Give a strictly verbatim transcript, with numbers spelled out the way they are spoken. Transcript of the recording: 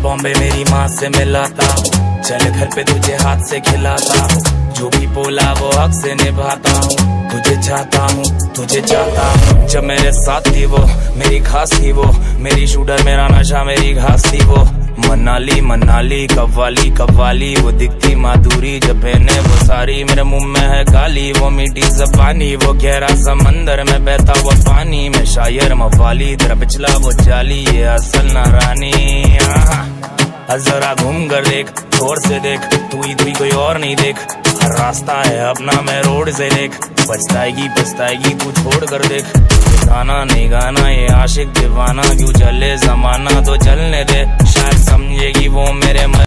बॉम्बे मेरी माँ से मिलाता हूँ, चल घर पे तुझे हाथ से खिलाता हूँ, जो भी बोला वो हक से निभाता हूँ, तुझे चाहता हूँ तुझे चाहता हूँ। जब मेरे साथ थी वो मेरी खास थी वो, मेरी शूटर मेरा नशा मेरी घास थी वो। मनाली मनाली कव्वाली कव्वाली वो दिखती माधुरी, जब पहने वो सारी मेरे मुंह में है गाली, वो मीठी जबानी वो गहरा समंदर में बहता हुआ पानी, मैं शायर मवाली तेरा पिछला वो जाली, ये असल ना रानी। जरा घूम कर देख गौर से देख, तू ही तू ही कोई और नहीं देख, हर रास्ता है अपना मैं रोड से देख, पछताएगी पछताएगी तू छोड़ कर देख। गाना नहीं गाना ये आशिक दीवाना, क्यों चले जमाना तो चलने दे, शायद समझेगी वो मेरे